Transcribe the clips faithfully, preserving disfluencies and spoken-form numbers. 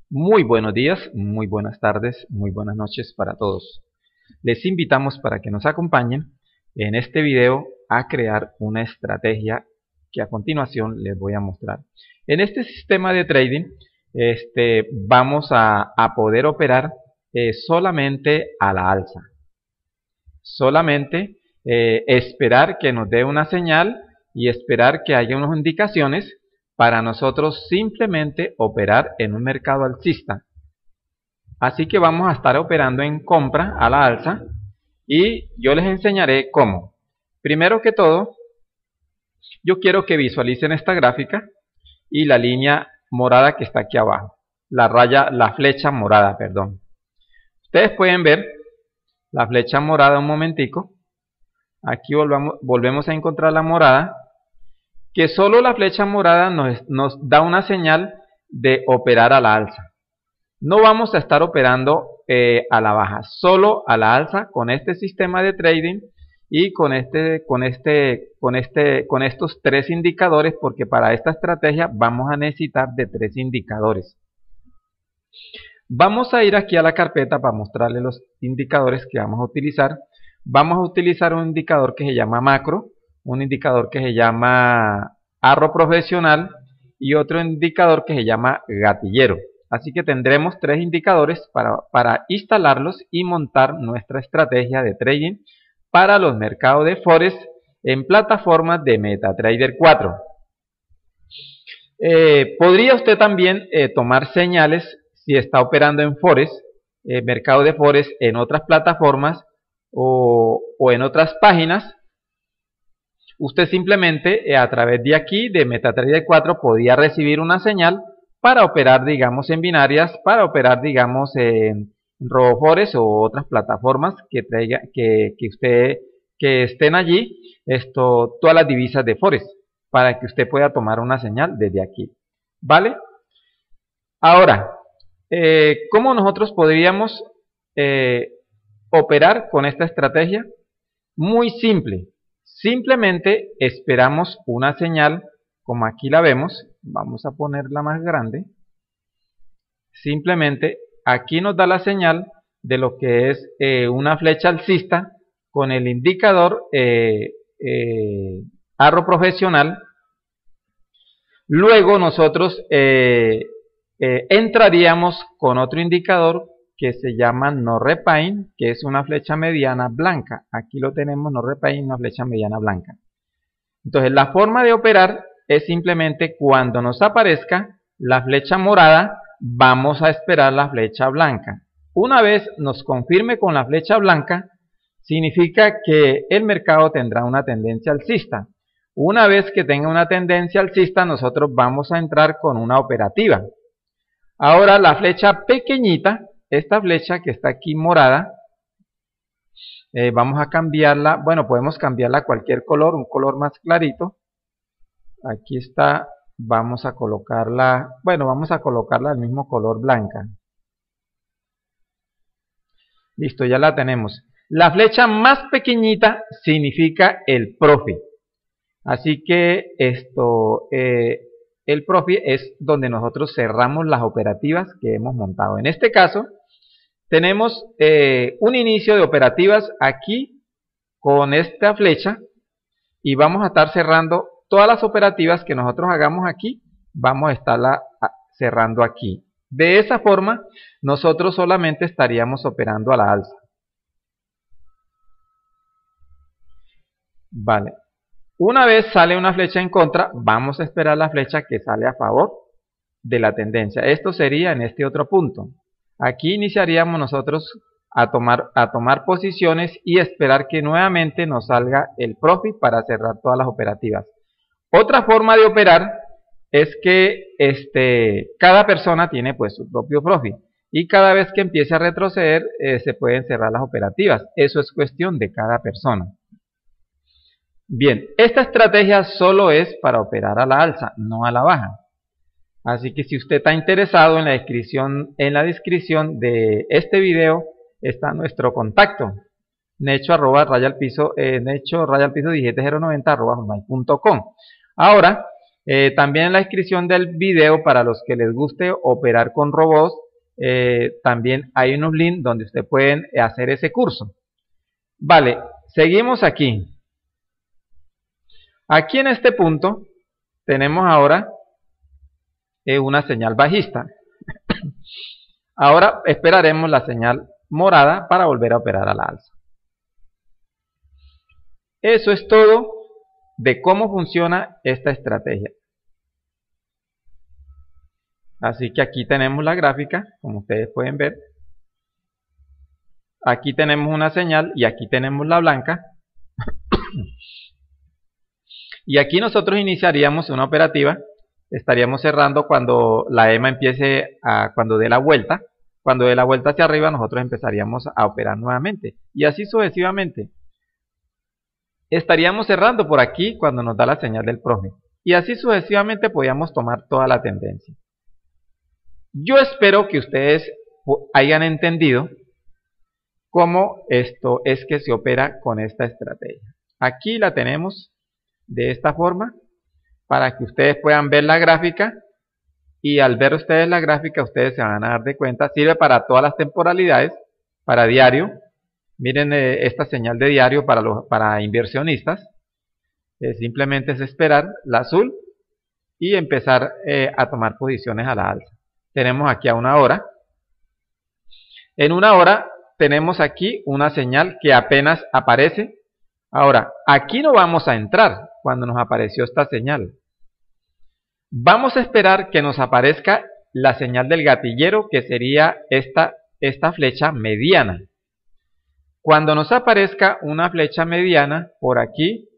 Muy buenos días, muy buenas tardes, muy buenas noches para todos. Les invitamos para que nos acompañen en este video a crear una estrategia que a continuación les voy a mostrar. En este sistema de trading este, vamos a, a poder operar eh, solamente a la alza. Solamente eh, esperar que nos dé una señal y esperar que haya unas indicaciones para nosotros simplemente operar en un mercado alcista. Así que vamos a estar operando en compra a la alza y yo les enseñaré cómo. Primero que todo, yo quiero que visualicen esta gráfica y la línea morada que está aquí abajo. La raya, la flecha morada, perdón. Ustedes pueden ver la flecha morada un momentico. Aquí volvamos, volvemos a encontrar la morada. Que solo la flecha morada nos, nos da una señal de operar a la alza. No vamos a estar operando eh, a la baja, solo a la alza con este sistema de trading y con, este, con, este, con, este, con estos tres indicadores, porque para esta estrategia vamos a necesitar de tres indicadores. Vamos a ir aquí a la carpeta para mostrarles los indicadores que vamos a utilizar. Vamos a utilizar un indicador que se llama macro, un indicador que se llama arrow profesional y otro indicador que se llama gatillero. Así que tendremos tres indicadores para, para instalarlos y montar nuestra estrategia de trading para los mercados de Forex en plataformas de MetaTrader cuatro. Eh, podría usted también eh, tomar señales si está operando en Forex, eh, mercado de Forex en otras plataformas o, o en otras páginas. Usted simplemente eh, a través de aquí, de MetaTrader cuatro, podía recibir una señal para operar, digamos, en binarias, para operar, digamos, en RoboForex o otras plataformas que traiga, que, que usted, que estén allí, esto, todas las divisas de Forex, para que usted pueda tomar una señal desde aquí, ¿vale? Ahora, eh, ¿cómo nosotros podríamos eh, operar con esta estrategia? Muy simple. Simplemente esperamos una señal, como aquí la vemos. Vamos a ponerla más grande. Simplemente aquí nos da la señal de lo que es eh, una flecha alcista con el indicador eh, eh, arrow profesional. Luego nosotros eh, eh, entraríamos con otro indicador que se llama no repaint, que es una flecha mediana blanca. Aquí lo tenemos, no repaint, una flecha mediana blanca. Entonces la forma de operar es simplemente cuando nos aparezca la flecha morada, vamos a esperar la flecha blanca. Una vez nos confirme con la flecha blanca, significa que el mercado tendrá una tendencia alcista. Una vez que tenga una tendencia alcista, nosotros vamos a entrar con una operativa. Ahora la flecha pequeñita, esta flecha que está aquí morada, eh, vamos a cambiarla, bueno, podemos cambiarla a cualquier color, un color más clarito. Aquí está, vamos a colocarla, bueno, vamos a colocarla del mismo color blanca. Listo, ya la tenemos. La flecha más pequeñita significa el profit. Así que esto, eh, el profit es donde nosotros cerramos las operativas que hemos montado. En este caso, tenemos eh, un inicio de operativas aquí con esta flecha y vamos a estar cerrando todas las operativas que nosotros hagamos aquí, vamos a estarla cerrando aquí. De esa forma, nosotros solamente estaríamos operando a la alza. Vale. Una vez sale una flecha en contra, vamos a esperar la flecha que sale a favor de la tendencia. Esto sería en este otro punto. Aquí iniciaríamos nosotros a tomar, a tomar posiciones y esperar que nuevamente nos salga el profit para cerrar todas las operativas. Otra forma de operar es que este, cada persona tiene pues su propio profit y cada vez que empiece a retroceder eh, se pueden cerrar las operativas. Eso es cuestión de cada persona. Bien, esta estrategia solo es para operar a la alza, no a la baja. Así que si usted está interesado, en la descripción, en la descripción de este video está nuestro contacto. Necho arroba raya al piso, eh, Necho raya al piso diecisiete cero noventa arroba hotmail punto com. Ahora, Eh, también en la descripción del video, para los que les guste operar con robots, eh, también hay unos links donde ustedes pueden hacer ese curso. Vale, seguimos aquí. Aquí en este punto tenemos ahora eh, una señal bajista. Ahora esperaremos la señal morada para volver a operar a la alza. Eso es todo de cómo funciona esta estrategia. Así que aquí tenemos la gráfica, como ustedes pueden ver. Aquí tenemos una señal y aquí tenemos la blanca. Y aquí nosotros iniciaríamos una operativa. Estaríamos cerrando cuando la E M A empiece a, cuando dé la vuelta. Cuando dé la vuelta hacia arriba, nosotros empezaríamos a operar nuevamente. Y así sucesivamente. Estaríamos cerrando por aquí cuando nos da la señal del profe. Y así sucesivamente podíamos tomar toda la tendencia. Yo espero que ustedes hayan entendido cómo esto es que se opera con esta estrategia. Aquí la tenemos de esta forma para que ustedes puedan ver la gráfica, y al ver ustedes la gráfica ustedes se van a dar de cuenta. Sirve para todas las temporalidades, para diario. Miren eh, esta señal de diario para, los, para inversionistas. Eh, simplemente es esperar la azul y empezar eh, a tomar posiciones a la alza. Tenemos aquí a una hora. En una hora tenemos aquí una señal que apenas aparece. Ahora, aquí no vamos a entrar cuando nos apareció esta señal. Vamos a esperar que nos aparezca la señal del gatillero, que sería esta, esta flecha mediana. Cuando nos aparezca una flecha mediana por aquí,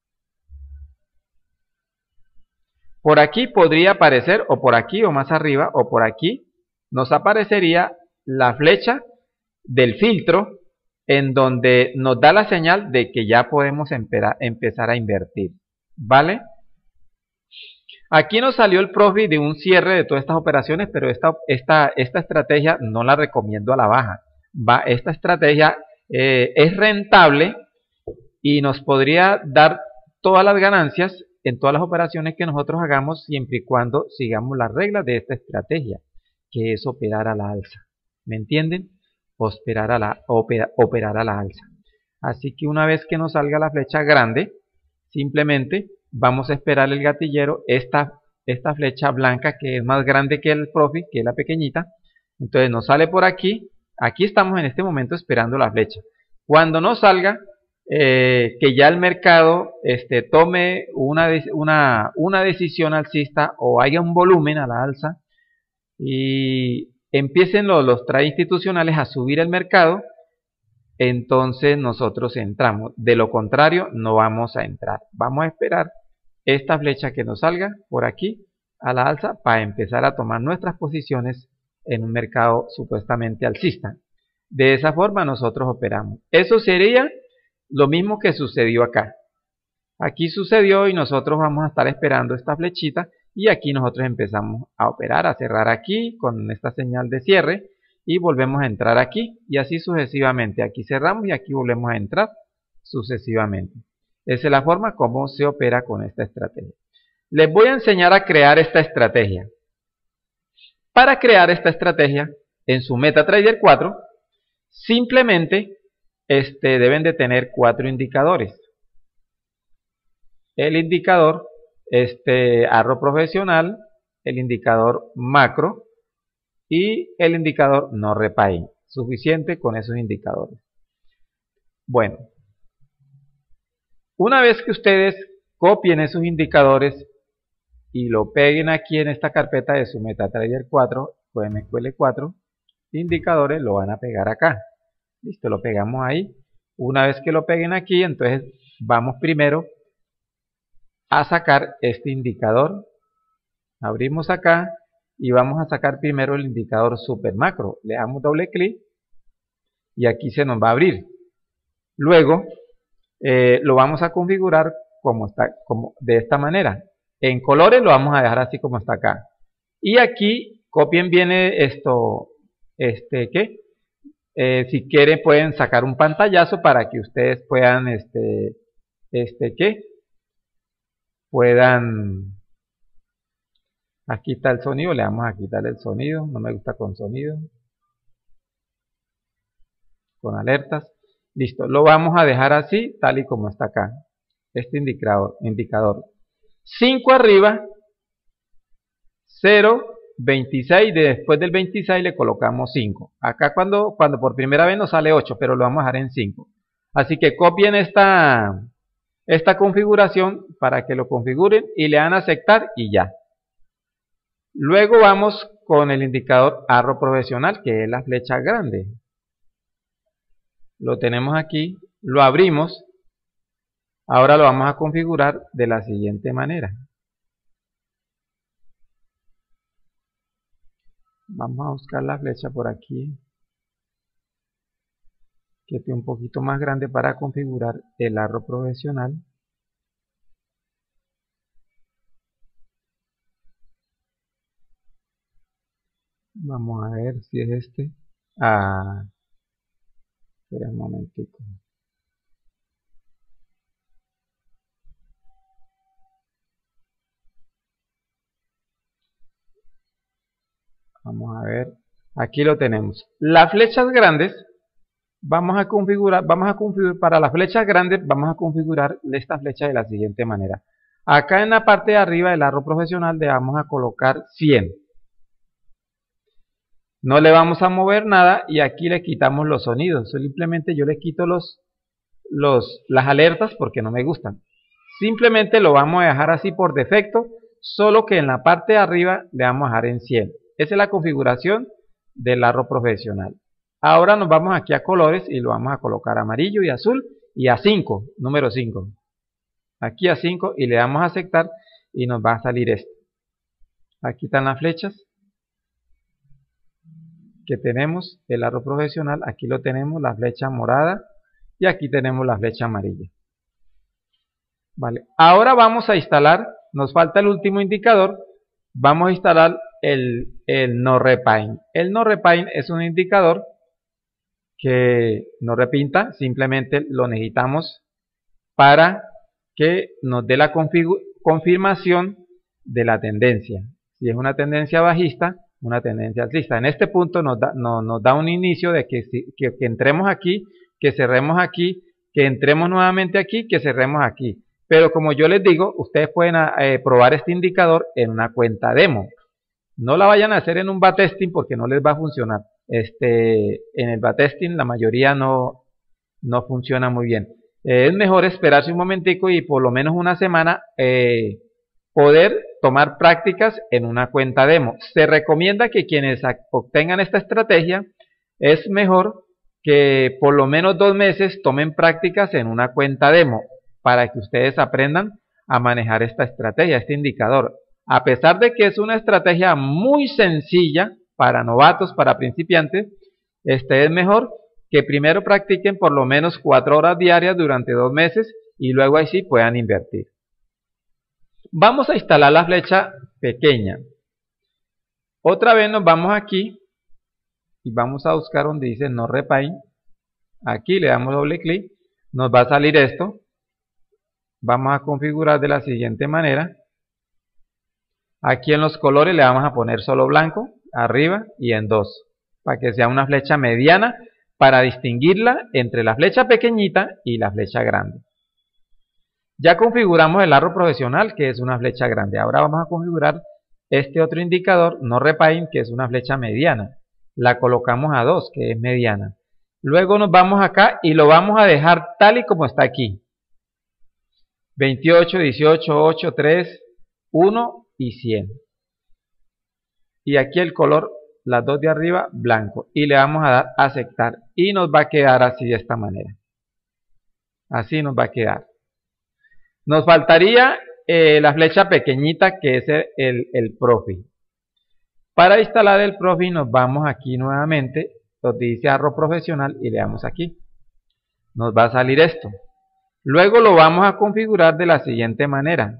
por aquí podría aparecer, o por aquí o más arriba, o por aquí, nos aparecería la flecha del filtro, en donde nos da la señal de que ya podemos empezar a invertir, ¿vale? Aquí nos salió el profit de un cierre de todas estas operaciones, pero esta, esta, esta estrategia no la recomiendo a la baja. Va, esta estrategia eh, es rentable y nos podría dar todas las ganancias en todas las operaciones que nosotros hagamos, siempre y cuando sigamos las reglas de esta estrategia, que es operar a la alza. ¿Me entienden? Operar a la, opera, operar a la alza. Así que una vez que nos salga la flecha grande, simplemente vamos a esperar el gatillero, esta, esta flecha blanca que es más grande que el profit, que es la pequeñita. Entonces nos sale por aquí. Aquí estamos en este momento esperando la flecha. Cuando nos salga, eh, que ya el mercado este, tome una, una, una decisión alcista o haya un volumen a la alza y empiecen los, los trades institucionales a subir el mercado, entonces nosotros entramos. De lo contrario, no vamos a entrar. Vamos a esperar esta flecha que nos salga por aquí a la alza para empezar a tomar nuestras posiciones en un mercado supuestamente alcista. De esa forma nosotros operamos. Eso sería lo mismo que sucedió acá. Aquí sucedió y nosotros vamos a estar esperando esta flechita, y aquí nosotros empezamos a operar, a cerrar aquí con esta señal de cierre y volvemos a entrar aquí, y así sucesivamente. Aquí cerramos y aquí volvemos a entrar sucesivamente. Esa es la forma como se opera con esta estrategia. Les voy a enseñar a crear esta estrategia. Para crear esta estrategia en su MetaTrader cuatro, simplemente este, deben de tener cuatro indicadores. El indicador este, arrow profesional, el indicador macro y el indicador no repay. Suficiente con esos indicadores. Bueno, una vez que ustedes copien esos indicadores y lo peguen aquí en esta carpeta de su MetaTrader cuatro o M Q L cuatro, indicadores, lo van a pegar acá. Listo, lo pegamos ahí. Una vez que lo peguen aquí, entonces vamos primero a sacar este indicador. Abrimos acá y vamos a sacar primero el indicador super macro. Le damos doble clic y aquí se nos va a abrir. Luego eh, lo vamos a configurar como está, como de esta manera. En colores lo vamos a dejar así como está acá. Y aquí copien bien esto, este, ¿qué? Eh, si quieren pueden sacar un pantallazo para que ustedes puedan, este, este, ¿qué? Puedan Aquí está el sonido, le damos a quitar el sonido, no me gusta con sonido, con alertas. Listo, lo vamos a dejar así, tal y como está acá, este indicador. indicador. cinco arriba, cero, veintiséis, después del veintiséis le colocamos cinco. Acá cuando, cuando por primera vez nos sale ocho, pero lo vamos a dejar en cinco. Así que copien esta, esta configuración para que lo configuren y le dan a aceptar y ya. Luego vamos con el indicador arrow profesional, que es la flecha grande. Lo tenemos aquí, lo abrimos. Ahora lo vamos a configurar de la siguiente manera. Vamos a buscar la flecha por aquí, que esté un poquito más grande para configurar el arrow profesional. Vamos a ver si es este. Ah, espera un momentito. Vamos a ver. Aquí lo tenemos. Las flechas grandes, vamos a configurar, vamos a configurar, para las flechas grandes, vamos a configurar esta flecha de la siguiente manera. Acá en la parte de arriba del arrow profesional le vamos a colocar cien. No le vamos a mover nada y aquí le quitamos los sonidos. Simplemente yo le quito los, los, las alertas porque no me gustan. Simplemente lo vamos a dejar así por defecto, solo que en la parte de arriba le vamos a dejar en cien. Esa es la configuración del arrow profesional. Ahora nos vamos aquí a colores y lo vamos a colocar amarillo y azul y a cinco, número cinco. Aquí a cinco y le damos a aceptar y nos va a salir esto. Aquí están las flechas que tenemos, el arrow profesional. Aquí lo tenemos, la flecha morada y aquí tenemos la flecha amarilla. Vale, ahora vamos a instalar, nos falta el último indicador, vamos a instalar el, el no repaint. El no repaint es un indicador que no repinta, simplemente lo necesitamos para que nos dé la confirmación de la tendencia. Si es una tendencia bajista, una tendencia alcista. En este punto nos da, no, nos da un inicio de que, que, que entremos aquí, que cerremos aquí, que entremos nuevamente aquí, que cerremos aquí. Pero como yo les digo, ustedes pueden eh, probar este indicador en una cuenta demo. No la vayan a hacer en un backtesting porque no les va a funcionar. Este, en el backtesting la mayoría no, no funciona muy bien. Eh, es mejor esperarse un momentico y por lo menos una semana eh, poder tomar prácticas en una cuenta demo. Se recomienda que quienes obtengan esta estrategia es mejor que por lo menos dos meses tomen prácticas en una cuenta demo para que ustedes aprendan a manejar esta estrategia, este indicador. A pesar de que es una estrategia muy sencilla para novatos, para principiantes, este es mejor que primero practiquen por lo menos cuatro horas diarias durante dos meses y luego ahí sí puedan invertir. Vamos a instalar la flecha pequeña. Otra vez nos vamos aquí y vamos a buscar donde dice no repaint. Aquí le damos doble clic, nos va a salir esto. Vamos a configurar de la siguiente manera. Aquí en los colores le vamos a poner solo blanco, arriba y en dos, para que sea una flecha mediana, para distinguirla entre la flecha pequeñita y la flecha grande. Ya configuramos el arrow profesional, que es una flecha grande. Ahora vamos a configurar este otro indicador, no repaint, que es una flecha mediana. La colocamos a dos, que es mediana. Luego nos vamos acá y lo vamos a dejar tal y como está aquí. veintiocho, dieciocho, ocho, tres, uno y cien. Y aquí el color, las dos de arriba, blanco. Y le vamos a dar a aceptar. Y nos va a quedar así de esta manera. Así nos va a quedar. Nos faltaría eh, la flecha pequeñita que es el, el, el profil. Para instalar el profil nos vamos aquí nuevamente, donde dice arrow profesional y le damos aquí. Nos va a salir esto. Luego lo vamos a configurar de la siguiente manera.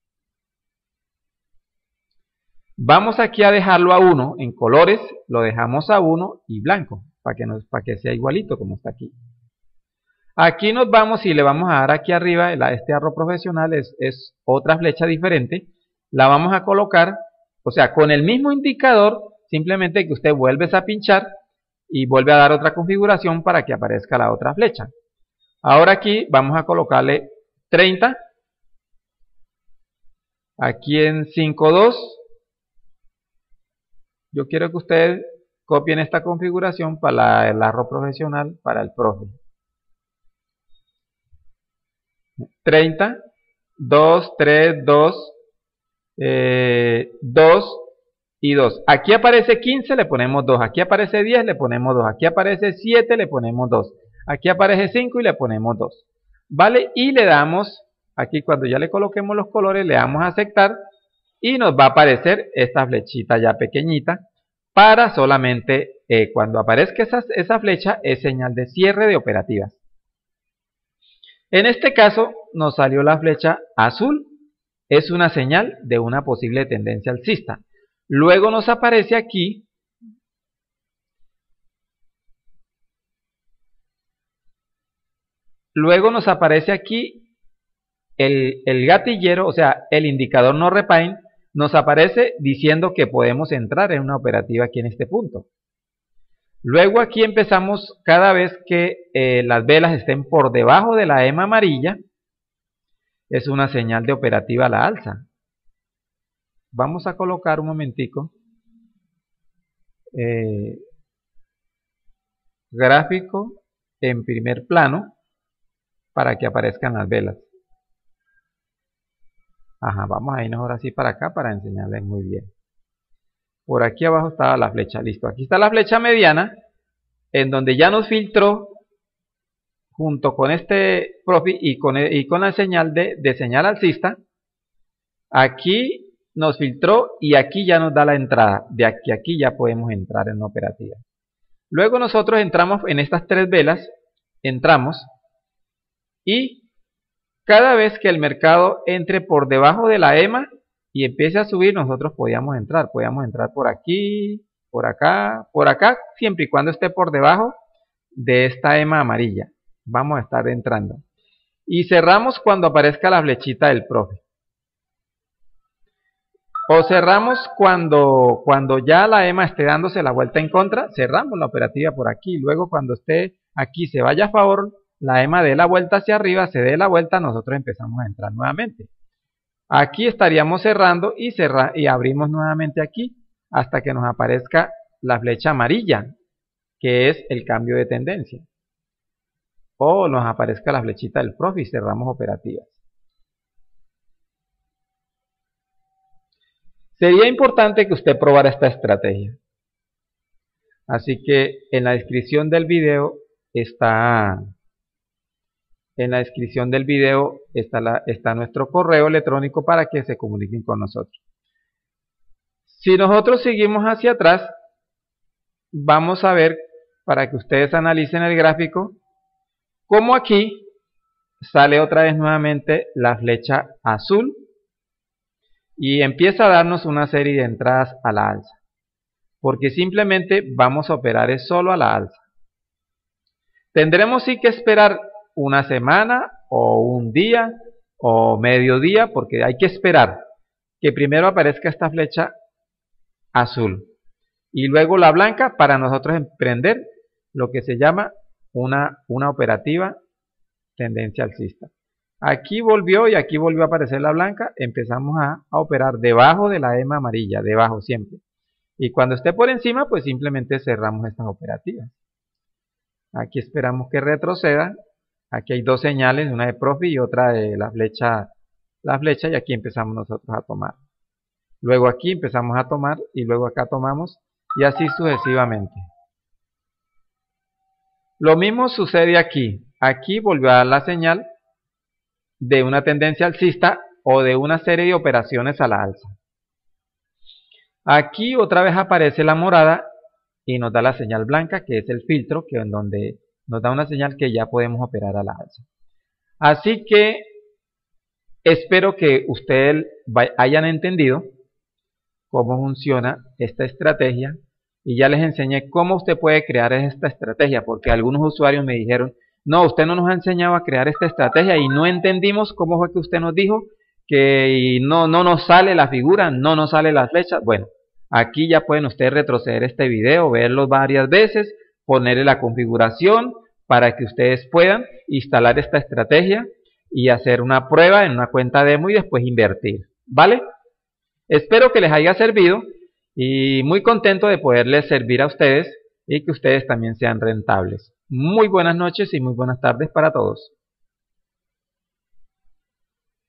Vamos aquí a dejarlo a uno, en colores lo dejamos a uno y blanco, para que, nos, para que sea igualito como está aquí. Aquí nos vamos y le vamos a dar aquí arriba, la, este arrow profesional es, es otra flecha diferente, la vamos a colocar O sea, con el mismo indicador, simplemente que usted vuelve a pinchar y vuelve a dar otra configuración para que aparezca la otra flecha. Ahora aquí vamos a colocarle treinta. Aquí en cinco punto dos. Yo quiero que ustedes copien esta configuración para la, el arroz profesional para el profe. treinta, dos, tres, dos, eh, dos y dos. Aquí aparece quince, le ponemos dos. Aquí aparece diez, le ponemos dos. Aquí aparece siete, le ponemos dos. Aquí aparece cinco y le ponemos dos. ¿Vale? Y le damos, aquí cuando ya le coloquemos los colores, le damos a aceptar y nos va a aparecer esta flechita ya pequeñita para solamente eh, cuando aparezca esa, esa flecha es señal de cierre de operativas. En este caso nos salió la flecha azul, es una señal de una posible tendencia alcista. Luego nos aparece aquí luego nos aparece aquí el, el gatillero, o sea, el indicador no repaint, nos aparece diciendo que podemos entrar en una operativa aquí en este punto. Luego aquí empezamos cada vez que eh, las velas estén por debajo de la E M A amarilla, es una señal de operativa a la alza. Vamos a colocar un momentico eh, gráfico en primer plano para que aparezcan las velas. Ajá, vamos a irnos ahora sí para acá para enseñarles muy bien. Por aquí abajo estaba la flecha, listo. Aquí está la flecha mediana, en donde ya nos filtró junto con este profit y con, y con la señal de, de señal alcista. Aquí nos filtró y aquí ya nos da la entrada. De aquí a aquí ya podemos entrar en una operativa. Luego nosotros entramos en estas tres velas, entramos y cada vez que el mercado entre por debajo de la E M A y empiece a subir, nosotros podíamos entrar. Podíamos entrar por aquí, por acá, por acá, siempre y cuando esté por debajo de esta E M A amarilla. Vamos a estar entrando. Y cerramos cuando aparezca la flechita del profe. O cerramos cuando, cuando ya la E M A esté dándose la vuelta en contra, cerramos la operativa por aquí. Luego cuando esté aquí se vaya a favor, la E M A dé la vuelta hacia arriba, se dé la vuelta, nosotros empezamos a entrar nuevamente. Aquí estaríamos cerrando y, cerra y abrimos nuevamente aquí hasta que nos aparezca la flecha amarilla, que es el cambio de tendencia. O nos aparezca la flechita del profe y cerramos operativas. Sería importante que usted probara esta estrategia. Así que en la descripción del video está... En la descripción del video está, la, está nuestro correo electrónico para que se comuniquen con nosotros. Si nosotros seguimos hacia atrás, vamos a ver, para que ustedes analicen el gráfico, como aquí sale otra vez nuevamente la flecha azul y empieza a darnos una serie de entradas a la alza. Porque simplemente vamos a operar es solo a la alza. Tendremos sí que esperar una semana o un día o medio día, porque hay que esperar que primero aparezca esta flecha azul y luego la blanca para nosotros emprender lo que se llama una, una operativa tendencia alcista. Aquí volvió y aquí volvió a aparecer la blanca, empezamos a, a operar debajo de la E M A amarilla, debajo siempre. Y cuando esté por encima, pues simplemente cerramos estas operativas. Aquí esperamos que retroceda. Aquí hay dos señales, una de profit y otra de la flecha, la flecha, y aquí empezamos nosotros a tomar. Luego aquí empezamos a tomar y luego acá tomamos y así sucesivamente. Lo mismo sucede aquí. Aquí volvió a dar la señal de una tendencia alcista o de una serie de operaciones a la alza. Aquí otra vez aparece la morada y nos da la señal blanca, que es el filtro, que en donde nos da una señal que ya podemos operar a la alza. Así que espero que ustedes hayan entendido cómo funciona esta estrategia y ya les enseñé cómo usted puede crear esta estrategia, porque algunos usuarios me dijeron, no, usted no nos ha enseñado a crear esta estrategia y no entendimos cómo fue que usted nos dijo que no, no nos sale la figura, no nos sale las flechas. Bueno, aquí ya pueden ustedes retroceder este video, verlo varias veces, ponerle la configuración para que ustedes puedan instalar esta estrategia y hacer una prueba en una cuenta demo y después invertir, ¿vale? Espero que les haya servido y muy contento de poderles servir a ustedes y que ustedes también sean rentables. Muy buenas noches y muy buenas tardes para todos.